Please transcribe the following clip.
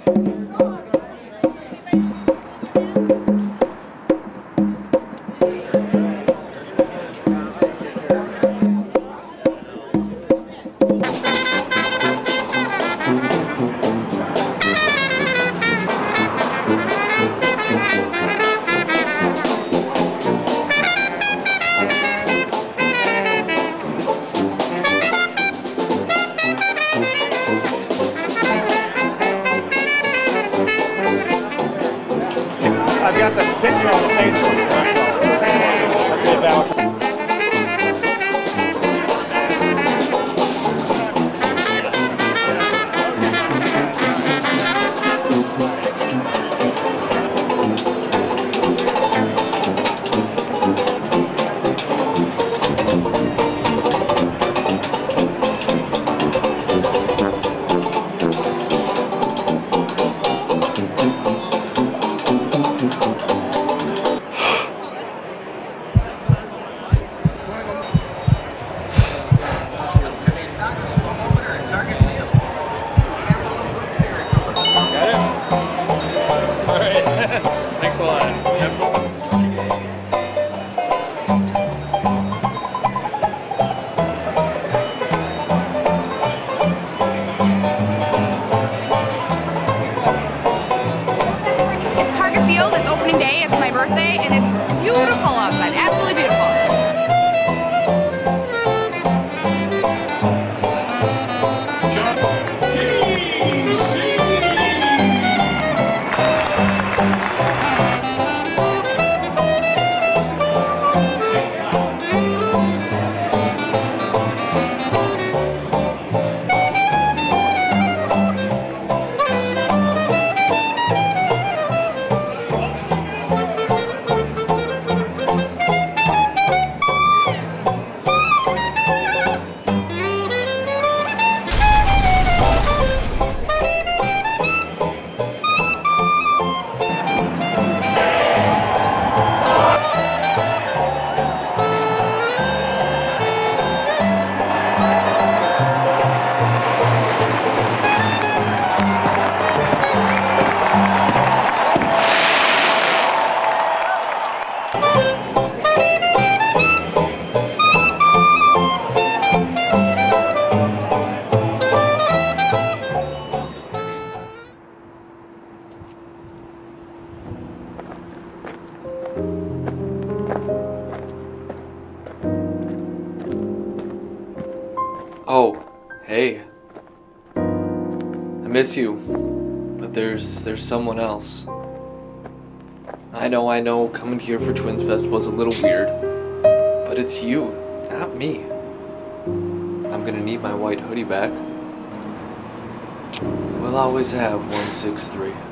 I've got this picture on the Facebook. Let's see about. Thanks a lot. It's Target Field, it's opening day, it's my birthday, and it's beautiful outside, absolutely beautiful. Oh, hey. I miss you, but there's someone else. I know, coming here for Twins Fest was a little weird, but it's you, not me. I'm gonna need my white hoodie back. We'll always have 163.